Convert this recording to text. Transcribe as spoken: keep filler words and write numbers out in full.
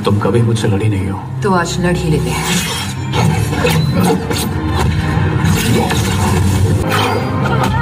तुम कभी मुझसे लड़ी नहीं हो, तो आज लड़ ही लेते हैं।